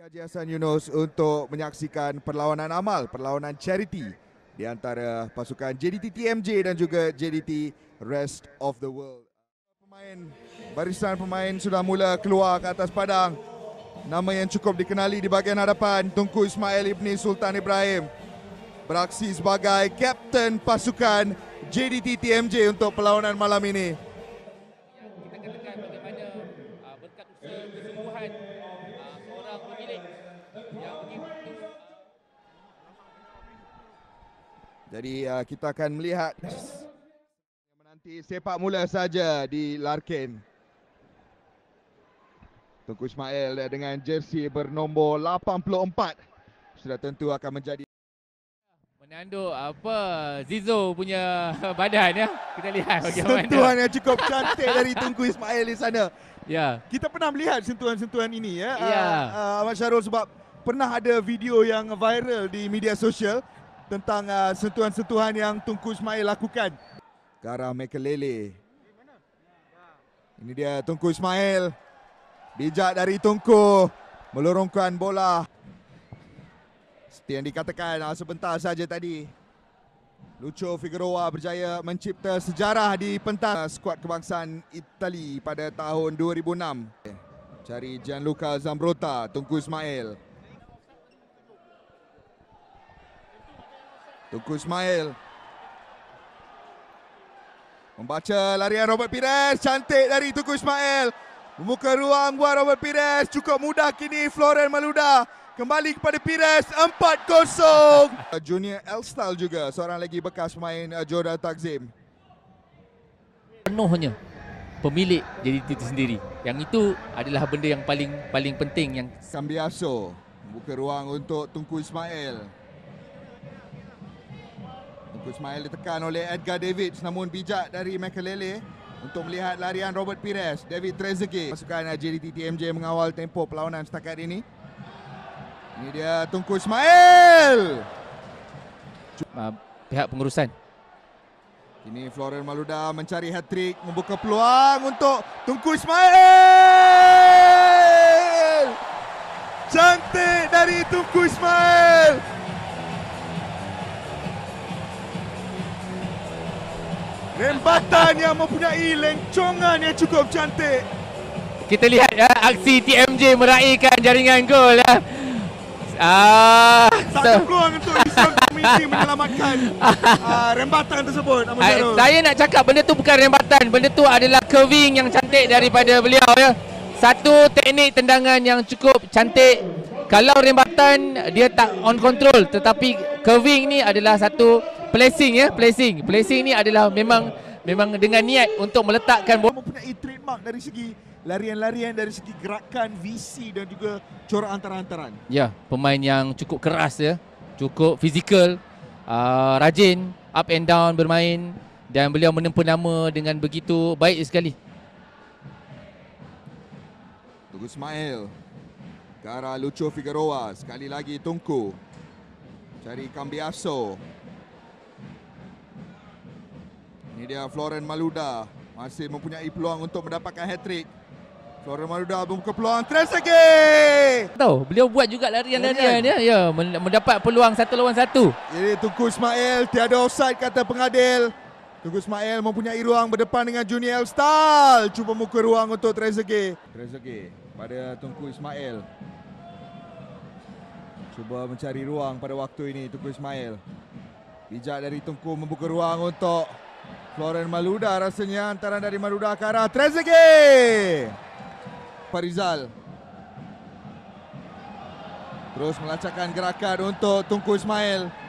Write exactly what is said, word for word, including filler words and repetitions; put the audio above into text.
Haji Hassan Yunus untuk menyaksikan perlawanan amal, perlawanan charity di antara pasukan J D T T M J dan juga J D T Rest of the World. Pemain, barisan pemain sudah mula keluar ke atas padang. Nama yang cukup dikenali di bahagian hadapan, Tunku Ismail Ibni Sultan Ibrahim, beraksi sebagai kapten pasukan J D T T M J untuk perlawanan malam ini. Kita katakan bagaimana uh, berkat usaha kesungguhan uh, seorang pemilik yang begitu. Jadi uh, kita akan melihat menanti sepak mula saja di Larkin. Tunku Ismail dengan jersey bernombor lapan puluh empat sudah tentu akan menjadi Menanduk apa Zizo punya badan ya. Kita lihat bagaimana sentuhan yang cukup cantik dari Tunku Ismail di sana. Ya. Kita pernah melihat sentuhan-sentuhan ini ya. Ya. Uh, uh, Ahmad Syarul, sebab pernah ada video yang viral di media sosial tentang uh, sentuhan-sentuhan yang Tunku Ismail lakukan ke arah Mekelele. Ini dia Tunku Ismail. Bijak dari Tunku melorongkan bola. Seperti yang dikatakan uh, sebentar saja tadi, Lucho Figueroa berjaya mencipta sejarah di pentas skuad kebangsaan Itali pada tahun dua ribu enam. Cari Gianluca Zambrotta, Tunku Ismail. Tunku Ismail membaca larian Robert Pires, cantik dari Tunku Ismail. Membuka ruang buat Robert Pires, cukup mudah kini Floren Maluda. Kembali kepada Pires, empat kosong. Junior Elstal juga, seorang lagi bekas pemain uh, Jordan Takzim. Penuhnya pemilik J D T itu sendiri. Yang itu adalah benda yang paling paling penting yang Cambiaso membuka ruang untuk Tunku Ismail. Tunku Ismail ditekan oleh Edgar Davids, namun bijak dari Mekelele untuk melihat larian Robert Pires. David Trezeguet, pasukan J D T T M J mengawal tempo perlawanan setakat ini. Ini dia Tunku Ismail. uh, pihak pengurusan. Kini Floren Maluda mencari hat-trick, membuka peluang untuk Tunku Ismail. Cantik dari Tunku Ismail. Rembatan yang mempunyai lencongan yang cukup cantik. Kita lihat ya, aksi T M J meraihkan jaringan gol ya. Ah, Tak so, ada peluang untuk Islam Komisi menyelamatkan uh, rembatan tersebut. Ahmad I, Syarul. saya nak cakap benda tu bukan rembatan, benda tu adalah curving yang cantik daripada beliau ya. Satu teknik tendangan yang cukup cantik. Kalau rembatan dia tak on control, tetapi curving ni adalah satu placing ya, placing. Placing ni adalah memang memang dengan niat untuk meletakkan bola. Mempunyai trademark dari segi larian-larian, dari segi gerakan, visi dan juga corak antara-antaran. Ya, pemain yang cukup keras ya, cukup fizikal, uh, rajin, up and down bermain, dan beliau menempa nama dengan begitu baik sekali. Tunku Ismail ke arah Lucho Figueroa, sekali lagi Tunku cari Cambiaso. Ini dia Floren Maluda, masih mempunyai peluang untuk mendapatkan hat-trick. Floren Maluda membuka peluang, Trezeguet. Tahu, beliau buat juga larian-larian ya, ya, mendapat peluang satu lawan satu. Ini Tunku Ismail, tiada offside kata pengadil. Tunku Ismail mempunyai ruang berdepan dengan Junior Elstal. Cuba membuka ruang untuk Trezeguet. Trezeguet pada Tunku Ismail. Cuba mencari ruang pada waktu ini Tunku Ismail. Bijak dari Tunku membuka ruang untuk Floren Maluda, rasanya hantaran dari Maluda ke arah Trezeguet. Farizal terus melacakkan gerakan untuk Tunku Ismail.